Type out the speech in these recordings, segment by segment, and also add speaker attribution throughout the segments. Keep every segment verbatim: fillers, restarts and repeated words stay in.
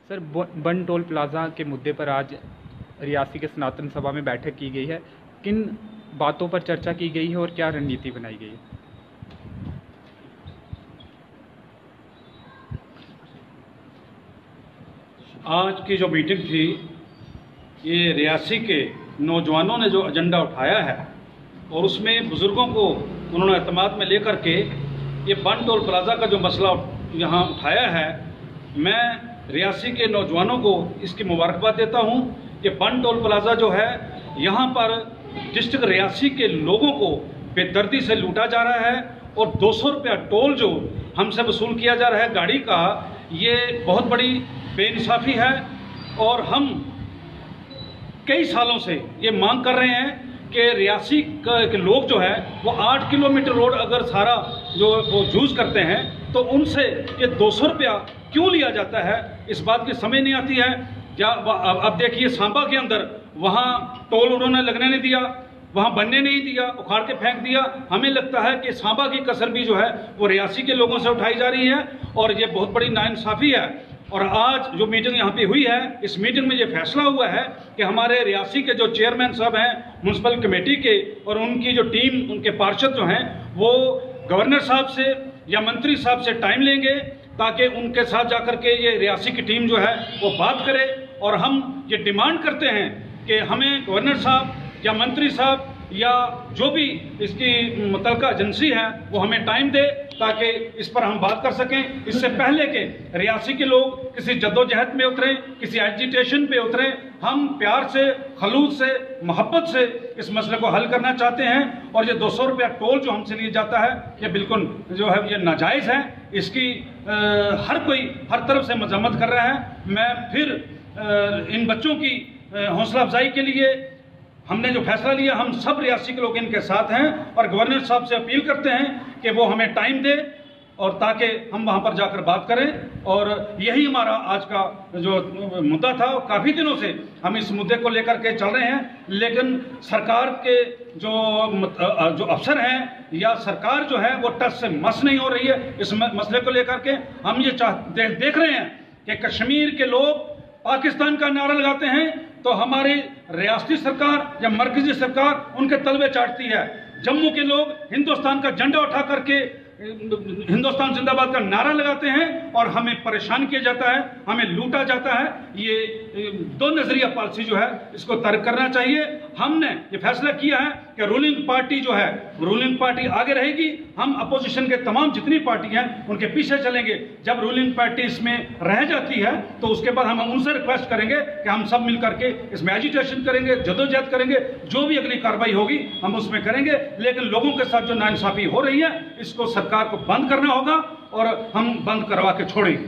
Speaker 1: Sir, बन toll plaza के मुद्दे पर आज रियासी के सनातन सभा में बैठक की गई है। किन बातों पर चर्चा की गई है और क्या रणनीति बनाई गई है?
Speaker 2: आज की जो मीटिंग थी, ये रियासी के नौजवानों ने जो एजेंडा उठाया है और उसमें बुज़ुर्गों को उन्होंने एतमाद में लेकर के ये बन टोल प्लाजा का जो मसला यहाँ उठाया है, मैं रियासी के नौजवानों को इसकी मुबारकबाद देता हूँ। ये बन टोल प्लाजा जो है, यहाँ पर डिस्ट्रिक्ट रियासी के लोगों को बेदर्दी से लूटा जा रहा है और दो सौ रुपया टोल जो हमसे वसूल किया जा रहा है गाड़ी का, ये बहुत बड़ी बेइंसाफ़ी है। और हम कई सालों से ये मांग कर रहे हैं कि रियासी के लोग जो है वो आठ किलोमीटर रोड अगर सारा जो वो यूज़ करते हैं तो उनसे ये दो सौ रुपया क्यों लिया जाता है, इस बात की समझ नहीं आती है। या अब देखिए, सांबा के अंदर वहाँ टोल उन्होंने लगने नहीं दिया, वहाँ बनने नहीं दिया, उखाड़ के फेंक दिया। हमें लगता है कि सांबा की कसर भी जो है वो रियासी के लोगों से उठाई जा रही है और ये बहुत बड़ी नाइंसाफ़ी है। और आज जो मीटिंग यहाँ पे हुई है, इस मीटिंग में ये फैसला हुआ है कि हमारे रियासी के जो चेयरमैन साहब हैं म्यूनसिपल कमेटी के और उनकी जो टीम, उनके पार्षद जो हैं, वो गवर्नर साहब से या मंत्री साहब से टाइम लेंगे ताकि उनके साथ जाकर के ये रियासी की टीम जो है वो बात करे। और हम ये डिमांड करते हैं कि हमें गवर्नर साहब या मंत्री साहब या जो भी इसकी मुतल्लिका एजेंसी है वो हमें टाइम दे ताकि इस पर हम बात कर सकें। इससे पहले के रियासी के लोग किसी जद्दोजहद में उतरें, किसी एजिटेशन पे उतरें, हम प्यार से, खलूस से, मोहब्बत से इस मसले को हल करना चाहते हैं। और ये दो सौ रुपया टोल जो हमसे लिया जाता है, ये बिल्कुल जो है ये नाजायज़ है। इसकी आ, हर कोई हर तरफ से मजम्मत कर रहा है। मैं फिर आ, इन बच्चों की हौसला अफजाई के लिए हमने जो फैसला लिया, हम सब रियासी के लोग इनके साथ हैं और गवर्नर साहब से अपील करते हैं कि वो हमें टाइम दे और ताकि हम वहाँ पर जाकर बात करें। और यही हमारा आज का जो मुद्दा था, काफ़ी दिनों से हम इस मुद्दे को लेकर के चल रहे हैं, लेकिन सरकार के जो जो अफसर हैं या सरकार जो है वो टस से मस नहीं हो रही है। इस मसले को लेकर के हम ये चाह दे, देख रहे हैं कि कश्मीर के लोग पाकिस्तान का नारा लगाते हैं तो हमारी रियासती सरकार या मरकजी सरकार उनके तलवे चाटती है। जम्मू के लोग हिंदुस्तान का झंडा उठा करके हिंदुस्तान जिंदाबाद का नारा लगाते हैं और हमें परेशान किया जाता है, हमें लूटा जाता है। ये दो नजरिया पॉलिसी जो है इसको तर्क करना चाहिए। हमने ये फैसला किया है कि रूलिंग पार्टी जो है रूलिंग पार्टी आगे रहेगी, हम अपोजिशन के तमाम जितनी पार्टी हैं उनके पीछे चलेंगे। जब रूलिंग पार्टी इसमें रह जाती है तो उसके बाद हम उनसे रिक्वेस्ट करेंगे कि हम सब मिल करके इसमें एजिटेशन करेंगे, जदोजहद करेंगे, जो भी अगली कार्रवाई होगी हम उसमें करेंगे। लेकिन लोगों के साथ जो नाइंसाफी हो रही है इसको सरकार को बंद करना होगा और हम बंद करवा के छोड़ेंगे।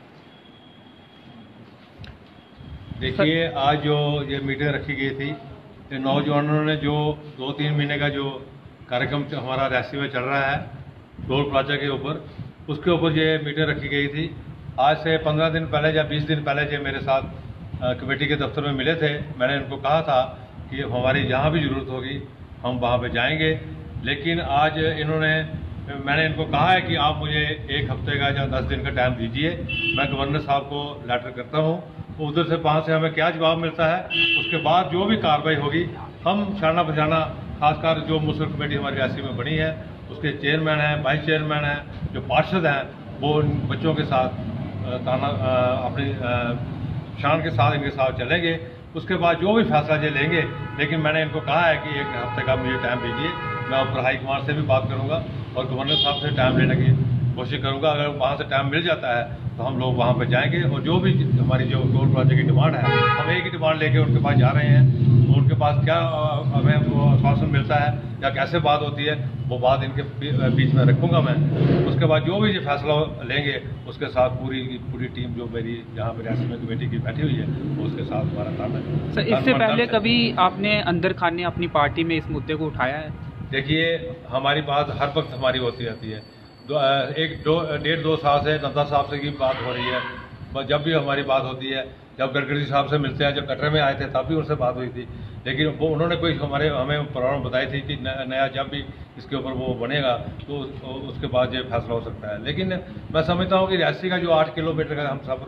Speaker 3: देखिए, आज जो ये मीटिंग रखी गई थी, नौजवानों ने जो दो तीन महीने का जो कार्यक्रम हमारा रियासी में चल रहा है टोल प्लाजा के ऊपर, उसके ऊपर ये मीटिंग रखी गई थी। आज से पंद्रह दिन पहले या बीस दिन पहले जो मेरे साथ कमेटी के दफ्तर में मिले थे, मैंने इनको कहा था कि हमारी जहाँ भी ज़रूरत होगी हम वहाँ पे जाएंगे। लेकिन आज इन्होंने मैंने इनको कहा है कि आप मुझे एक हफ्ते का या दस दिन का टाइम दीजिए, मैं गवर्नर साहब को लेटर करता हूँ, उधर से वहाँ से हमें क्या जवाब मिलता है, उसके बाद जो भी कार्रवाई होगी हम शाना बशाना, खासकर जो मुस्लिम कमेटी हमारी रियासी में बनी है उसके चेयरमैन हैं, वाइस चेयरमैन हैं, जो पार्षद हैं, वो बच्चों के साथ ताना अपनी शान के साथ इनके साथ चलेंगे। उसके बाद जो भी फैसला ये लेंगे। लेकिन मैंने इनको कहा है कि एक हफ्ते का मुझे टाइम दीजिए, मैं ऊपर हाई कमांड से भी बात करूँगा और गवर्नर साहब से टाइम लेने की कोशिश करूँगा। अगर वहाँ से टाइम मिल जाता है तो हम लोग वहाँ पर जाएंगे और जो भी हमारी जो टोल प्लाजा की डिमांड है, हम एक ही डिमांड लेके उनके पास जा रहे हैं। उनके पास क्या हमें वो आश्वासन मिलता है या कैसे बात होती है, वो बात इनके बीच में रखूँगा मैं। उसके बाद जो भी ये फैसला लेंगे उसके साथ पूरी पूरी टीम जो मेरी यहाँ पर रियासी में कमेटी की बैठी हुई है वो उसके साथ हमारा काम है।
Speaker 1: सर, इससे पहले कभी आपने अंदर खाने अपनी पार्टी में इस मुद्दे को उठाया है?
Speaker 3: देखिए, हमारी बात हर वक्त हमारी होती रहती है। दो एक दो डेढ़ दो साल से नड्डा साहब से की बात हो रही है। जब भी हमारी बात होती है, जब गडकरी साहब से मिलते हैं, जब कटरे में आए थे तब भी उनसे बात हुई थी। लेकिन वो उन्होंने कोई हमारे हमें प्रॉब्लम बताई थी कि नया जब भी इसके ऊपर वो बनेगा तो उसके बाद ये फैसला हो सकता है। लेकिन मैं समझता हूँ कि रियासी का जो आठ किलोमीटर का हम सफ़र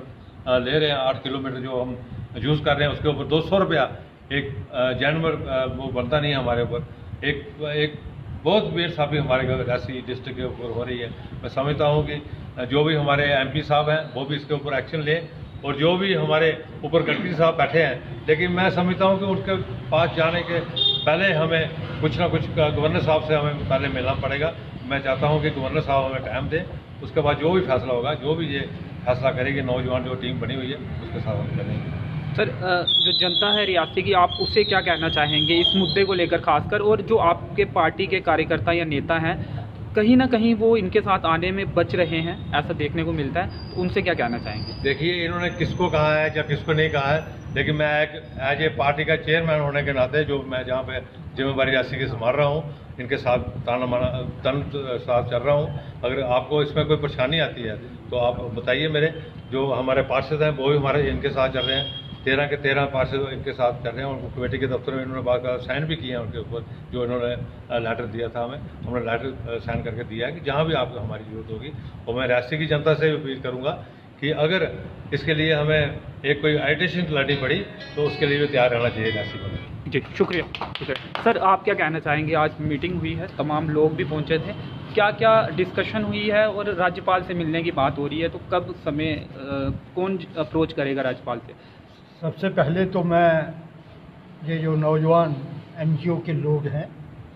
Speaker 3: ले रहे हैं, आठ किलोमीटर जो हम यूज़ कर रहे हैं, उसके ऊपर दो सौ रुपया एक जानवर वो बनता नहीं है हमारे ऊपर। एक एक बहुत बेइंसाफ़ी हमारे रियासी डिस्ट्रिक्ट के ऊपर हो रही है। मैं समझता हूँ कि जो भी हमारे एमपी साहब हैं वो भी इसके ऊपर एक्शन लें, और जो भी हमारे ऊपर गडकरी साहब बैठे हैं, लेकिन मैं समझता हूँ कि उनके पास जाने के पहले हमें कुछ ना कुछ गवर्नर साहब से हमें पहले मिलना पड़ेगा। मैं चाहता हूँ कि गवर्नर साहब हमें टाइम दें, उसके बाद जो भी फैसला होगा, जो भी ये फैसला करेगी नौजवान जो टीम बनी हुई है उसके साथ हम चलेंगे।
Speaker 1: सर, जो जनता है रियासी की, आप उससे क्या कहना चाहेंगे इस मुद्दे को लेकर खासकर, और जो आपके पार्टी के कार्यकर्ता या नेता हैं कहीं ना कहीं वो इनके साथ आने में बच रहे हैं, ऐसा देखने को मिलता है, तो उनसे क्या कहना चाहेंगे?
Speaker 3: देखिए, इन्होंने किसको कहा है या किसको नहीं कहा है, लेकिन मैं एक एज ए पार्टी का चेयरमैन होने के नाते जो मैं जहाँ पे जिम्मेदारी रियासी की संभाल रहा हूँ, इनके साथ ताना माना तन साथ चल रहा हूँ। अगर आपको इसमें कोई परेशानी आती है तो आप बताइए। मेरे जो हमारे पार्षद हैं वो भी हमारे इनके साथ चल रहे हैं, तेरह के तेरह पार्षद इनके साथ चल रहे हैं। उनको कमेटी के दफ्तर में इन्होंने बात साइन भी किया है उनके ऊपर, जो इन्होंने लेटर दिया था हमें, हमने लेटर साइन करके दिया है कि जहाँ भी आपको हमारी जरूरत होगी। और मैं रियासी की जनता से भी अपील करूँगा कि अगर इसके लिए हमें एक कोई एडिशन लड़नी पड़ी तो उसके लिए भी तैयार रहना चाहिए रियासी को।
Speaker 1: जी, शुक्रिया शुक्रिया। सर, आप क्या कहना चाहेंगे? आज मीटिंग हुई है, तमाम लोग भी पहुंचे थे, क्या क्या डिस्कशन हुई है और राज्यपाल से मिलने की बात हो रही है, तो कब समय कौन अप्रोच करेगा राज्यपाल से?
Speaker 4: सबसे पहले तो मैं ये जो नौजवान एनजीओ के लोग हैं,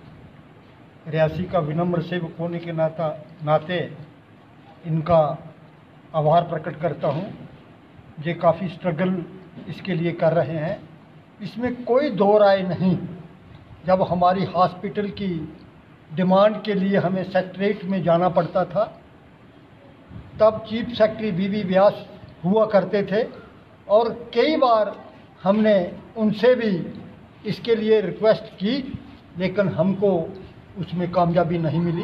Speaker 4: रियासी का विनम्र सेवक होने के नाता नाते इनका आभार प्रकट करता हूँ। ये काफ़ी स्ट्रगल इसके लिए कर रहे हैं, इसमें कोई दो राय नहीं। जब हमारी हॉस्पिटल की डिमांड के लिए हमें सेक्रेटरीट में जाना पड़ता था, तब chief secretary B V Vyas हुआ करते थे, और कई बार हमने उनसे भी इसके लिए रिक्वेस्ट की, लेकिन हमको उसमें कामयाबी नहीं मिली।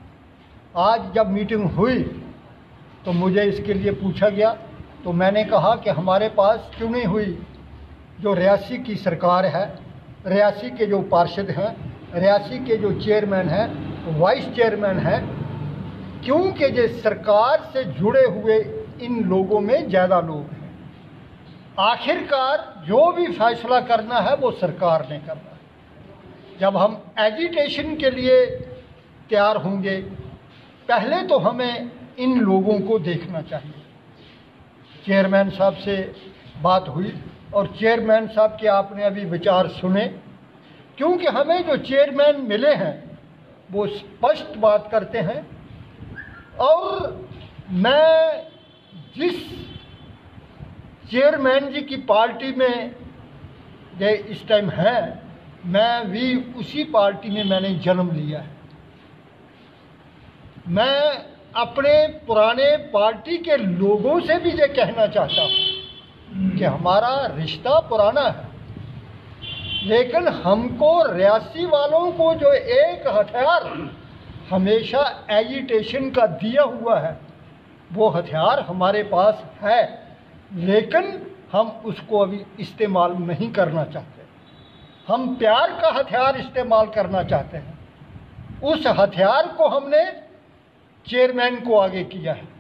Speaker 4: आज जब मीटिंग हुई तो मुझे इसके लिए पूछा गया, तो मैंने कहा कि हमारे पास चुनी हुई जो रियासी की सरकार है, रियासी के जो पार्षद हैं, रियासी के जो चेयरमैन हैं, वाइस चेयरमैन हैं, क्योंकि ये सरकार से जुड़े हुए इन लोगों में ज़्यादा लोग हैं। आखिरकार जो भी फैसला करना है वो सरकार ने करना है। जब हम एजिटेशन के लिए तैयार होंगे, पहले तो हमें इन लोगों को देखना चाहिए। चेयरमैन साहब से बात हुई और चेयरमैन साहब के आपने अभी विचार सुने, क्योंकि हमें जो चेयरमैन मिले हैं वो स्पष्ट बात करते हैं। और मैं जिस चेयरमैन जी की पार्टी में ये इस टाइम है, मैं भी उसी पार्टी में मैंने जन्म लिया है। मैं अपने पुराने पार्टी के लोगों से भी ये कहना चाहता हूँ कि हमारा रिश्ता पुराना है, लेकिन हमको रियासी वालों को जो एक हथियार हमेशा एजिटेशन का दिया हुआ है, वो हथियार हमारे पास है, लेकिन हम उसको अभी इस्तेमाल नहीं करना चाहते। हम प्यार का हथियार इस्तेमाल करना चाहते हैं। उस हथियार को हमने चेयरमैन को आगे किया है।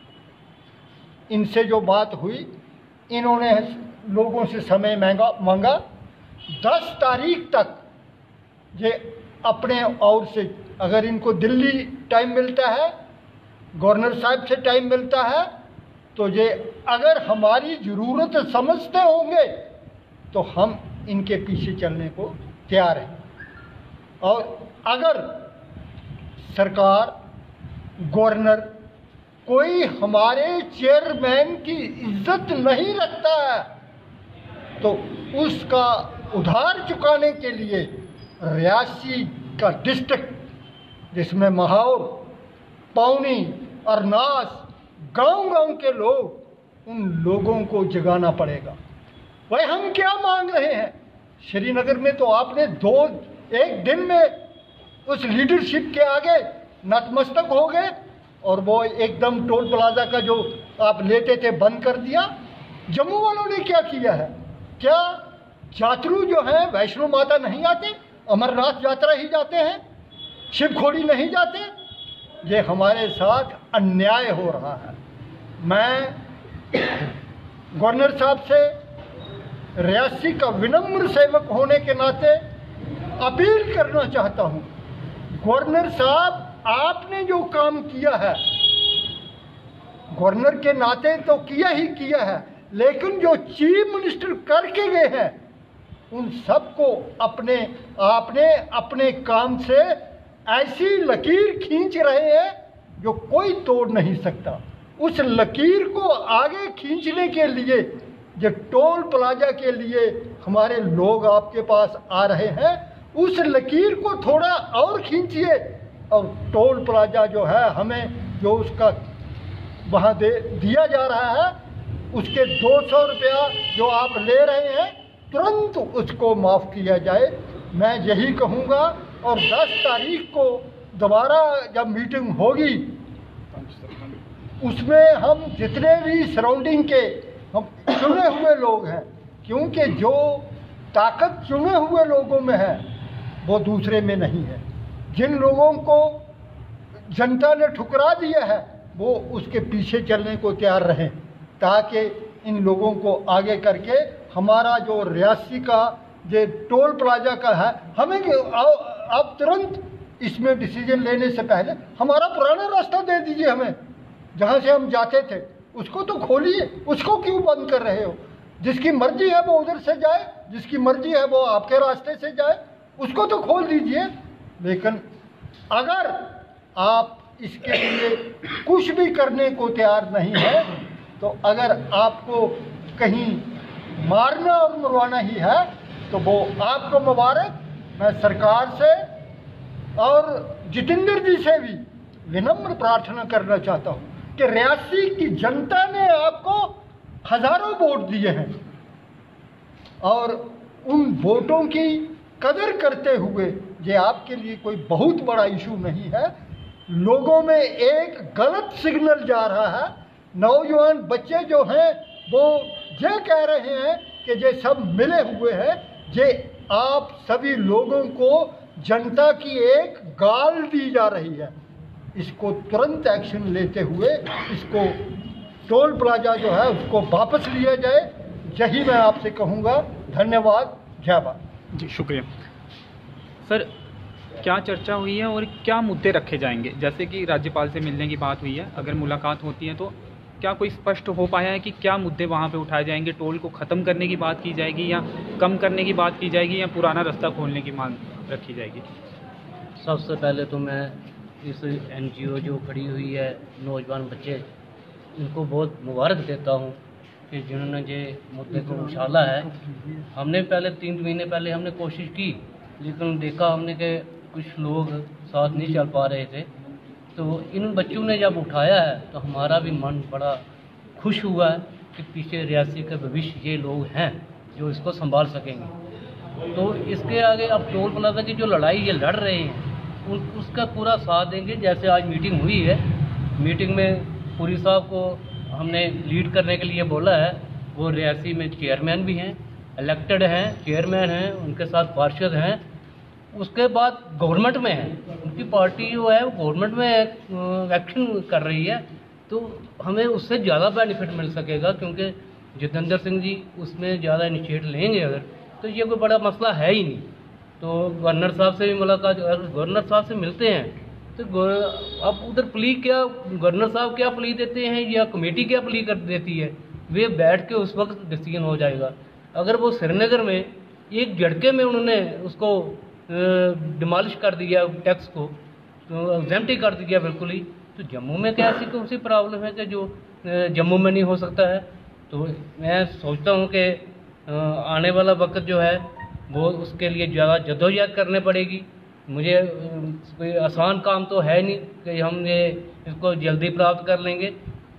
Speaker 4: इनसे जो बात हुई, इन्होंने लोगों से समय मांगा मांगा दस तारीख तक ये अपने और से, अगर इनको दिल्ली टाइम मिलता है, गवर्नर साहब से टाइम मिलता है, तो ये अगर हमारी ज़रूरत समझते होंगे तो हम इनके पीछे चलने को तैयार हैं। और अगर सरकार, गवर्नर कोई हमारे चेयरमैन की इज्जत नहीं रखता है, तो उसका उधार चुकाने के लिए रियासी का डिस्ट्रिक्ट, जिसमें महाौर, पौनी, अरनास, गांव-गांव के लोग, उन लोगों को जगाना पड़ेगा। भाई, हम क्या मांग रहे हैं? श्रीनगर में तो आपने दो एक दिन में उस लीडरशिप के आगे नतमस्तक हो गए, और वो एकदम टोल प्लाजा का जो आप लेते थे बंद कर दिया। जम्मू वालों ने क्या किया है? क्या यात्रु जो हैं वैष्णो माता नहीं आते? अमरनाथ यात्रा ही जाते हैं, शिवखोड़ी नहीं जाते? ये हमारे साथ अन्याय हो रहा है। मैं गवर्नर साहब से रियासी का विनम्र सेवक होने के नाते अपील करना चाहता हूं, गवर्नर साहब आपने जो काम किया है गवर्नर के नाते तो किया ही किया है, लेकिन जो चीफ मिनिस्टर करके गए हैं उन सबको अपने आपने अपने काम से ऐसी लकीर खींच रहे हैं जो कोई तोड़ नहीं सकता। उस लकीर को आगे खींचने के लिए जो टोल प्लाजा के लिए हमारे लोग आपके पास आ रहे हैं, उस लकीर को थोड़ा और खींचिए और टोल प्लाजा जो है हमें जो उसका वहाँ दे दिया जा रहा है उसके दो सौ रुपया जो आप ले रहे हैं तुरंत उसको माफ़ किया जाए। मैं यही कहूँगा और दस तारीख को दोबारा जब मीटिंग होगी उसमें हम जितने भी सराउंडिंग के हम चुने हुए लोग हैं, क्योंकि जो ताकत चुने हुए लोगों में है वो दूसरे में नहीं है। जिन लोगों को जनता ने ठुकरा दिया है वो उसके पीछे चलने को तैयार रहें, ताकि इन लोगों को आगे करके हमारा जो रियासी का जो टोल प्लाजा का है हमें अब तुरंत इसमें डिसीजन लेने से पहले हमारा पुराना रास्ता दे दीजिए, हमें जहाँ से हम जाते थे उसको तो खोलिए, उसको क्यों बंद कर रहे हो? जिसकी मर्जी है वो उधर से जाए, जिसकी मर्जी है वो आपके रास्ते से जाए, उसको तो खोल दीजिए। लेकिन अगर आप इसके लिए कुछ भी करने को तैयार नहीं है तो अगर आपको कहीं मारना और मरवाना ही है तो वो आपको मुबारक। मैं सरकार से और जितेंद्र जी से भी विनम्र प्रार्थना करना चाहता हूँ कि रियासी की जनता ने आपको हजारों वोट दिए हैं और उन वोटों की कदर करते हुए ये आपके लिए कोई बहुत बड़ा इशू नहीं है। लोगों में एक गलत सिग्नल जा रहा है, नौजवान बच्चे जो हैं वो ये कह रहे हैं कि ये सब मिले हुए हैं। ये आप सभी लोगों को जनता की एक गाल दी जा रही है, इसको तुरंत एक्शन लेते हुए इसको टोल प्लाजा जो है उसको वापस लिया जाए। यही मैं आपसे कहूँगा। धन्यवाद। जय भारत।
Speaker 1: जी शुक्रिया सर। क्या चर्चा हुई है और क्या मुद्दे रखे जाएंगे? जैसे कि राज्यपाल से मिलने की बात हुई है, अगर मुलाकात होती है तो क्या कोई स्पष्ट हो पाया है कि क्या मुद्दे वहाँ पे उठाए जाएंगे? टोल को ख़त्म करने की बात की जाएगी या कम करने की बात की जाएगी या पुराना रास्ता खोलने की मांग रखी जाएगी?
Speaker 5: सबसे पहले तो मैं इस एनजीओ जो खड़ी हुई है नौजवान बच्चे, इनको बहुत मुबारक देता हूँ कि जिन्होंने ये मुद्दे को उछाला है। हमने पहले तीन महीने पहले हमने कोशिश की, लेकिन देखा हमने कि कुछ लोग साथ नहीं चल पा रहे थे, तो इन बच्चों ने जब उठाया है तो हमारा भी मन बड़ा खुश हुआ है कि पीछे रियासी का भविष्य ये लोग हैं जो इसको संभाल सकेंगे। तो इसके आगे अब टोल प्लाजा की जो लड़ाई ये लड़ रहे हैं उन उसका पूरा साथ देंगे। जैसे आज मीटिंग हुई है, मीटिंग में पुरी साहब को हमने लीड करने के लिए बोला है। वो रियासी में चेयरमैन भी हैं, इलेक्टेड हैं, चेयरमैन हैं, उनके साथ पार्षद हैं। उसके बाद गवर्नमेंट में है, उनकी पार्टी जो है वो गवर्नमेंट में एक्शन कर रही है, तो हमें उससे ज़्यादा बेनिफिट मिल सकेगा, क्योंकि जितेंद्र सिंह जी उसमें ज़्यादा इनिशिएट लेंगे अगर, तो ये कोई बड़ा मसला है ही नहीं। तो गवर्नर साहब से भी मुलाकात, अगर गवर्नर साहब से मिलते हैं तो अब उधर प्ली क्या, गवर्नर साहब क्या प्ली देते हैं या कमेटी क्या प्ली कर देती है, वे बैठ के उस वक्त डिसीजन हो जाएगा। अगर वो श्रीनगर में एक झटके में उन्होंने उसको डिमॉलिश कर दिया, टैक्स को तो एग्जेम्प्ट ही कर दिया बिल्कुल ही, तो जम्मू में क्या ऐसी कौन सी प्रॉब्लम है कि जो जम्मू में नहीं हो सकता है? तो मैं सोचता हूँ कि आने वाला वक्त जो है वो उसके लिए ज़्यादा जद्दोजहद करनी पड़ेगी। मुझे कोई आसान काम तो है नहीं कि हम ये इसको जल्दी प्राप्त कर लेंगे,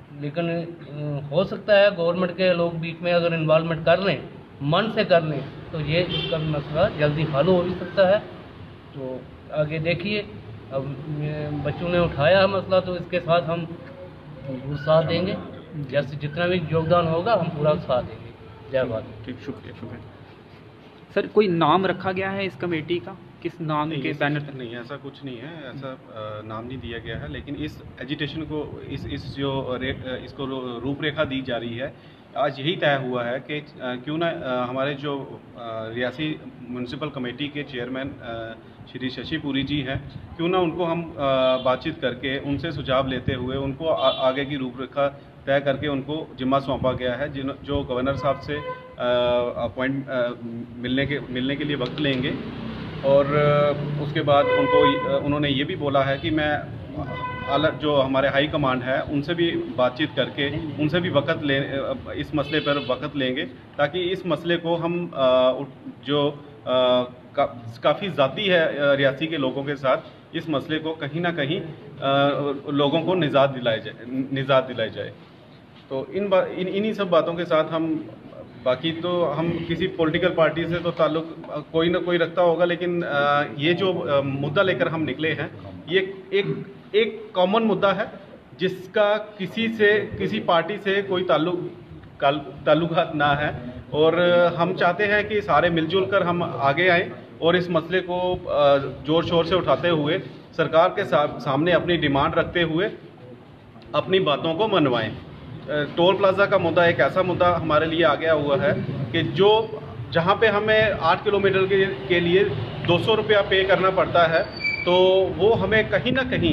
Speaker 5: लेकिन हो सकता है गवर्नमेंट के लोग बीच में अगर इन्वॉल्वमेंट कर लें, मन से कर लें, तो ये इसका भी मसला जल्दी हल हो भी सकता है। तो आगे देखिए, अब बच्चों ने उठाया है मसला, तो इसके साथ हम साथ देंगे, जैसे जितना भी योगदान होगा हम पूरा साथ देंगे। जय भारत।
Speaker 1: ठीक, शुक्रिया शुक्रिया सर। कोई नाम रखा गया है इस कमेटी का? किस नाम के बैनर पर?
Speaker 6: नहीं, ऐसा कुछ नहीं है, ऐसा नाम नहीं दिया गया है, लेकिन इस एजिटेशन को, इस इस जो रे, इसको रूपरेखा दी जा रही है, आज यही तय हुआ है कि क्यों ना हमारे जो रियासी म्यूनसिपल कमेटी के चेयरमैन श्री शशि पुरी जी हैं, क्यों ना उनको हम बातचीत करके उनसे सुझाव लेते हुए उनको आ, आगे की रूपरेखा तय करके उनको जिम्मा सौंपा गया है, जिन जो गवर्नर साहब से अपॉइंट मिलने के मिलने के लिए वक्त लेंगे। और उसके बाद उनको उन्होंने ये भी बोला है कि मैं अलग जो हमारे हाई कमांड है उनसे भी बातचीत करके उनसे भी वक्त ले इस मसले पर वक्त लेंगे, ताकि इस मसले को हम जो का, काफ़ी ज़ाती है रियासी के लोगों के साथ, इस मसले को कहीं ना कहीं लोगों को निजात दिलाई जाए निजात दिलाई जाए। तो इन बा, इन इन्हीं सब बातों के साथ हम बाकी तो हम किसी पॉलिटिकल पार्टी से तो ताल्लुक कोई ना कोई रखता होगा, लेकिन ये जो मुद्दा लेकर हम निकले हैं ये एक एक कॉमन मुद्दा है जिसका किसी से किसी पार्टी से कोई ताल्लुक ताल्लुकात ना है। और हम चाहते हैं कि सारे मिलजुल कर हम आगे आएँ और इस मसले को ज़ोर शोर से उठाते हुए सरकार के सामने अपनी डिमांड रखते हुए अपनी बातों को मनवाएं। टोल प्लाजा का मुद्दा एक ऐसा मुद्दा हमारे लिए आ गया हुआ है कि जो जहां पे हमें आठ किलोमीटर के, के लिए दो सौ रुपया पे करना पड़ता है, तो वो हमें कहीं ना कहीं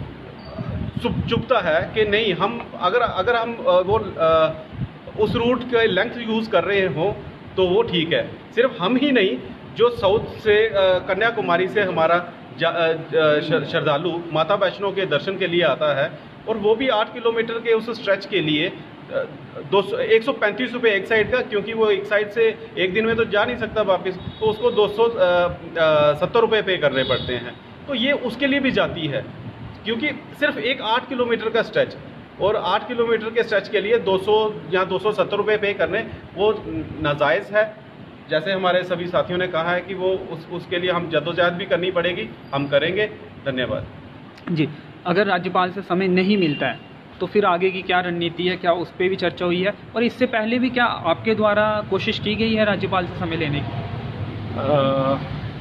Speaker 6: चुभता है कि नहीं, हम अगर अगर हम वो उस रूट के लेंथ यूज़ कर रहे हों तो वो ठीक है। सिर्फ हम ही नहीं, जो साउथ से कन्याकुमारी से हमारा श्रद्धालु माता वैष्णो के दर्शन के लिए आता है और वो भी आठ किलोमीटर के उस स्ट्रेच के लिए दो सौ एक सौ पैंतीस रुपये एक साइड का, क्योंकि वो एक साइड से एक दिन में तो जा नहीं सकता वापस, तो उसको दो सौ सत्तर रुपये पे करने पड़ते हैं। तो ये उसके लिए भी जाती है, क्योंकि सिर्फ एक आठ किलोमीटर का स्ट्रेच और आठ किलोमीटर के स्ट्रेच के लिए दो सौ या दो सौ सत्तर रुपये पे करने वो नाजायज़ है। जैसे हमारे सभी साथियों ने कहा है कि वो उस उसके लिए हम जद्दोजहद भी करनी पड़ेगी, हम करेंगे। धन्यवाद
Speaker 1: जी। अगर राज्यपाल से समय नहीं मिलता है तो फिर आगे की क्या रणनीति है, क्या उस पर भी चर्चा हुई है? और इससे पहले भी क्या आपके द्वारा कोशिश की गई है राज्यपाल से समय लेने की?
Speaker 7: आ,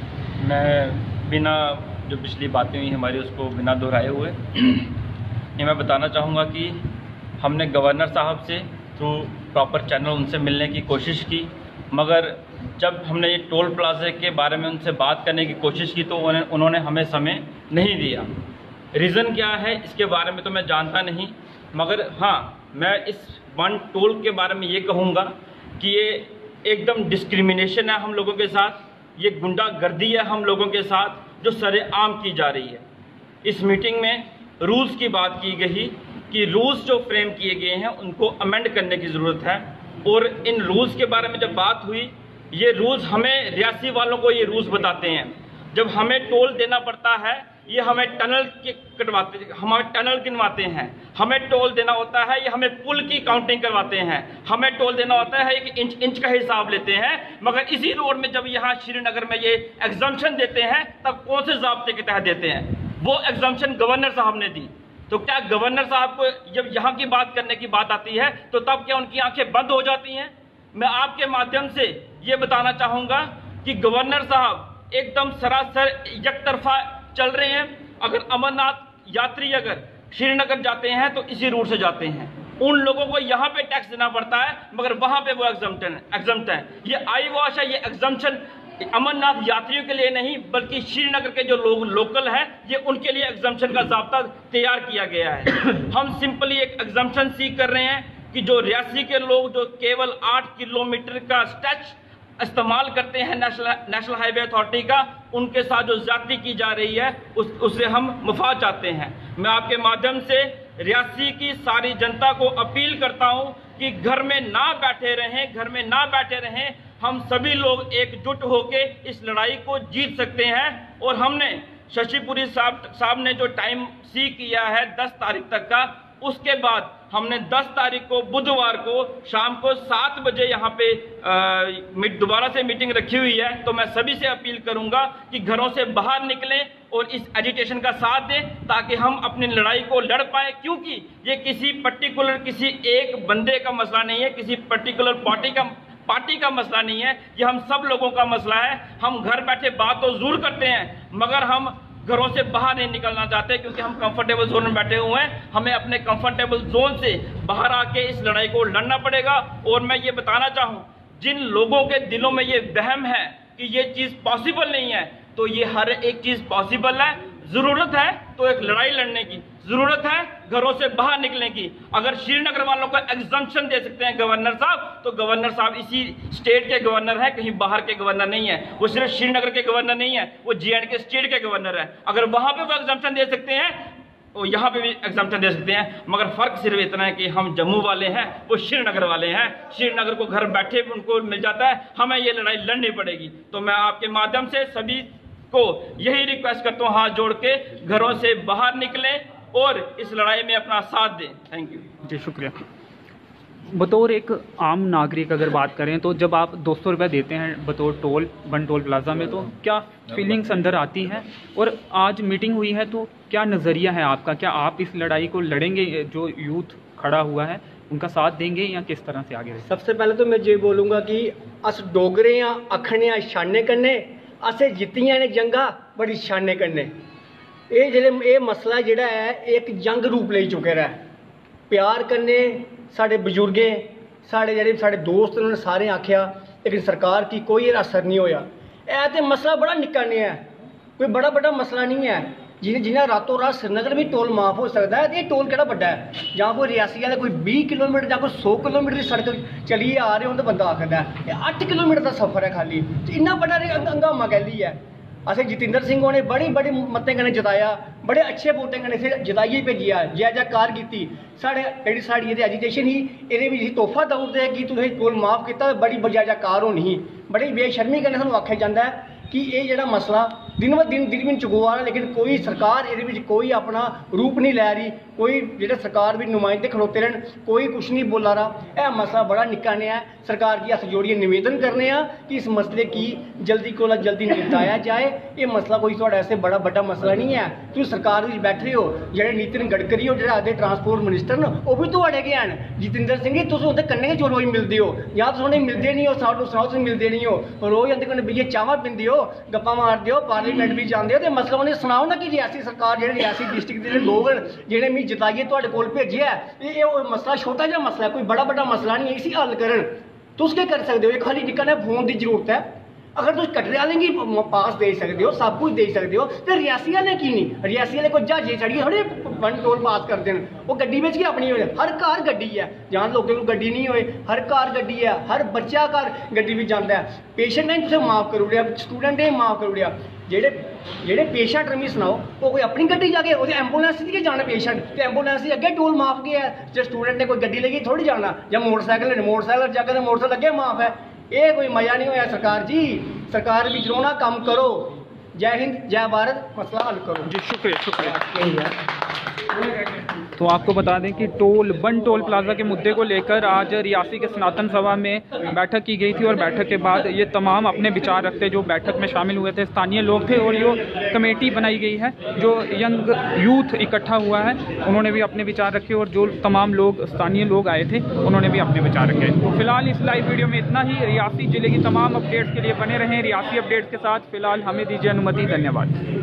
Speaker 7: मैं बिना जो पिछली बातें हुई हमारी उसको बिना दोहराए हुए ये मैं बताना चाहूँगा कि हमने गवर्नर साहब से थ्रू प्रॉपर चैनल उनसे मिलने की कोशिश की, मगर जब हमने ये टोल प्लाजे के बारे में उनसे बात करने की कोशिश की तो उन्होंने हमें समय नहीं दिया। रीज़न क्या है इसके बारे में तो मैं जानता नहीं, मगर हाँ मैं इस वन टोल के बारे में ये कहूँगा कि ये एकदम डिस्क्रिमिनेशन है हम लोगों के साथ, ये गुंडागर्दी है हम लोगों के साथ जो सरेआम की जा रही है। इस मीटिंग में रूल्स की बात की गई कि रूल्स जो फ्रेम किए गए हैं उनको अमेंड करने की ज़रूरत है, और इन रूल्स के बारे में जब बात हुई, ये रूल्स हमें रियासी वालों को ये रूल्स बताते हैं। जब हमें टोल देना पड़ता है, ये हमें टनल के कटवाते हमें टनल गिनवाते हैं, हमें टोल देना होता है, ये हमें पुल की काउंटिंग करवाते हैं, हमें टोल देना होता है कि इंच इंच का हिसाब लेते हैं। मगर इसी रोड में जब यहाँ श्रीनगर में ये एग्जम्पशन देते हैं तब कौन से ज़ाब्ते के तहत देते हैं? वो एग्जम्पशन गवर्नर साहब ने दी। तो क्या गवर्नर साहब को जब यहाँ की बात करने की बात आती है तो तब क्या उनकी आंखें बंद हो जाती हैं? मैं आपके माध्यम से ये बताना चाहूँगा कि गवर्नर साहब एकदम सरासर एकतरफा चल रहे हैं। अगर अमरनाथ यात्री अगर श्रीनगर जाते हैं तो इसी रूट से जाते हैं, उन लोगों को यहाँ पे टैक्स देना पड़ता है मगर वहाँ पे वो एग्जम्पशन एग्जम्प्ट है। ये आई वॉश है, ये एग्जम्पशन अमरनाथ यात्रियों के लिए नहीं बल्कि श्रीनगर के जो लोग लोकल हैं ये उनके लिए एग्जम्पशन का ज़ाब्ता तैयार किया गया है। हम सिंपली एक एग्जम्पशन सीख कर रहे हैं कि जो रियासी के लोग जो केवल आठ किलोमीटर का स्ट्रेच इस्तेमाल करते हैं नेशनल नेशनल हाईवे अथॉरिटी का, उनके साथ जो ज्यादती की जा रही है उस उससे हम मुफाद चाहते हैं। मैं आपके माध्यम से रियासी की सारी जनता को अपील करता हूं कि घर में ना बैठे रहें, घर में ना बैठे रहें। हम सभी लोग एकजुट होकर इस लड़ाई को जीत सकते हैं। और हमने शशि पुरी साहब साहब ने जो टाइम सी किया है दस तारीख तक का, उसके बाद हमने दस तारीख को बुधवार को शाम को सात बजे यहाँ पे दोबारा से मीटिंग रखी हुई है। तो मैं सभी से अपील करूंगा कि घरों से बाहर निकलें और इस एजिटेशन का साथ दें ताकि हम अपनी लड़ाई को लड़ पाए, क्योंकि ये किसी पर्टिकुलर किसी एक बंदे का मसला नहीं है, किसी पर्टिकुलर पार्टी का पार्टी का मसला नहीं है, ये हम सब लोगों का मसला है। हम घर बैठे बात तो जरूर करते हैं मगर हम घरों से बाहर नहीं निकलना चाहते, क्योंकि हम कंफर्टेबल जोन में बैठे हुए हैं। हमें अपने कंफर्टेबल जोन से बाहर आके इस लड़ाई को लड़ना पड़ेगा। और मैं ये बताना चाहूँ, जिन लोगों के दिलों में ये वहम है कि ये चीज़ पॉसिबल नहीं है, तो ये हर एक चीज़ पॉसिबल है। ज़रूरत है तो एक लड़ाई लड़ने की, ज़रूरत है घरों से बाहर निकलने की। अगर श्रीनगर वालों को एग्जम्पशन दे सकते हैं गवर्नर साहब, तो गवर्नर साहब इसी स्टेट के गवर्नर हैं, कहीं बाहर के गवर्नर नहीं है। वो सिर्फ श्रीनगर के गवर्नर नहीं है, वो जे एंड के स्टेट के गवर्नर है। अगर वहाँ पे वो एग्जम्पशन दे सकते हैं, वो यहाँ पे भी एग्जाम्पशन दे सकते हैं। मगर फ़र्क सिर्फ इतना है कि हम जम्मू वाले हैं, वो श्रीनगर वाले हैं। श्रीनगर को घर बैठे उनको मिल जाता है, हमें ये लड़ाई लड़नी पड़ेगी। तो मैं आपके माध्यम से सभी को यही रिक्वेस्ट करता हूँ, हाथ जोड़ के घरों से बाहर निकलें और इस लड़ाई में अपना साथ दें। थैंक यू
Speaker 1: जी, शुक्रिया। बतौर एक आम नागरिक अगर बात करें, तो जब आप दो सौ रुपये देते हैं बतौर टोल बन टोल प्लाजा में, तो क्या फीलिंग्स अंदर आती हैं? और आज मीटिंग हुई है, तो क्या नज़रिया है आपका? क्या आप इस लड़ाई को लड़ेंगे? जो यूथ खड़ा हुआ है उनका साथ देंगे या किस तरह से आगे रहेंगे?
Speaker 8: सबसे पहले तो मैं ये बोलूँगा कि अस डोगरे हाँ, अखने शाने करने, असें जित्तियां ने जंगा बड़ी शाने करने। ये जेह्ड़े ये मसला जेह्ड़ा है एक जंग रूप ले चुके दा है। प्यार करने साढ़े बजुर्गें, साढ़े जेह्ड़े साढ़े दोस्त उन्होंने सारे आख्या, लेकिन सरकार की कोई असर नहीं होया। ऐ ते मसला बड़ा निक्का नेहा है, कोई बड़ा बड़ा मसला नहीं है। जिन्हें जिन्हें रातों रात श्रीनगर भी टोल माफ हो सकता है, तो ये टोल केड़ा बड़ा है? जहाँ कोई रियासी वाले कोई बीस किलोमीटर या कोई सौ किलोमीटर की सड़क चलिए आ रहे हो तो बंदा आखदा है ये अठ किलोमीटर का सफर है खाली, तो इन्ना बड़ा हंगामा कैली है। असें जितेंद्र सिंह होने बड़ी बड़ी मतें कन्नै जिताया, बड़े अच्छे वोटें कन्नै इत्थै जिताइयै भेजिया, जय जयकार कीती। साढ़े जेह्ड़ी साढ़ी एह्दी एजुकेशन ही एह्दे बिच तोहफा देई ओड़दे कि तुसें टोल माफ कीता, बड़ी जय जयकार होनी ही। बड़ी बेशर्मी कन्नै सानूं आखेआ जांदा है कि ये जेह्ड़ा मसला दिन ब दिन दिन दिन चुगोआ रहा, लेकिन कोई सरकार ये बिच कोई अपना रूप नहीं लै रही, कोई जेह्ड़े सरकार भी नुमाइंदे खड़ोते रहन, कोई कुछ नहीं बोला रहा। यह मसला बड़ा निक्का नेहा है। सरकार की हत्थ जोड़िए निवेदन करने कि इस मसले की जल्दी कोला जल्दी निपटाया जाए। ये मसला कोई थोड़ा ऐसे बड़ा बड़ा मसला नहीं है। तुम सरकार में बैठे हो, जेह्ड़े नितिन गडकरी हो जेह्ड़े आखदे ट्रांसपोर्ट मिनिस्टर न, वो भी तुहाड़े गै हैन। जितेंद्र सिंह जी तुस उंदे कन्नै गै जो रोज मिलदे हो, जां तुस उनेंगी मिलदे नहीं हो, सानूं सनाओ तुस मिलदे नहीं हो, रोज उंदे कन्नै बेहियै चाह् पींदे हो, गप्पां मारदे हो, पार्लीमेंट भी जांदे हो, ते मसला उनेंगी सनाओ ना कि रियासी सरकार जेह्ड़े रियासी डिस्ट्रिक्ट दे लोग न जेह्ड़े मिगी जिताइयै तुहाड़े कोल भेजेआ है, एह् मसला छोटा जिहा मसला है, कोई बड़ा बड़ा मसला नहीं है, इसी हल करन। तुस केह् करी सकदे हो? खाली निक्का नेहा फोन की जरूरत है। अगर तुम कटरे आह्लें गी पास दे सकदे हो, सब कुछ दे सकदे हो, तो रियासी आह्लें की नहीं? रियासी आह्ले कोई ज्हाजे चढ़ियै थोड़े वन टोल पास करते हैं, वो गड्डी बिच गै अपनी होए, हर घर गड्डी है। जहाँ लोगों को गड्डी नहीं होए, हर घर गड्डी है, हर बच्चा घर गड्डी बिच जांदा है। पेशेंट ने तुसें माफ करी ओड़ेआ, स्टूडेंट ने माफ करी ओड़ेआ। जेह्ड़े जेह्ड़े पेशेंट रमी सनाओ, वो कोई अपनी गड्डी जाके ओह्दे एंबुलेंस दी गै जाना पेशेंट, ते एंबुलेंस दी अग्गे टोल माफ गै है। जे स्टूडेंट ने कोई गड्डी लेइयै थोड़ी जाना, जां मोटरसाइकिल मोटरसाइकिल जाके तो मोटरसाइकिल अग्गे माफ है। ये कोई मजा नहीं होया सरकार जी। सरकार भी जरूर काम करो। जय हिंद, जय भारत, मसला हल करो
Speaker 1: जी। शुक्रिया शुक्रिया। तो आपको बता दें कि टोल बन टोल प्लाजा के मुद्दे को लेकर आज रियासी के सनातन सभा में बैठक की गई थी, और बैठक के बाद ये तमाम अपने विचार रखते जो बैठक में शामिल हुए थे स्थानीय लोग थे, और जो कमेटी बनाई गई है जो यंग यूथ इकट्ठा हुआ है उन्होंने भी अपने विचार रखे, और जो तमाम लोग स्थानीय लोग आए थे उन्होंने भी अपने विचार रखे। तो फिलहाल इस लाइव वीडियो में इतना ही। रियासी जिले की तमाम अपडेट्स के लिए बने रहें रियासी अपडेट्स के साथ। फिलहाल हमें दीजिए अनुमति। धन्यवाद।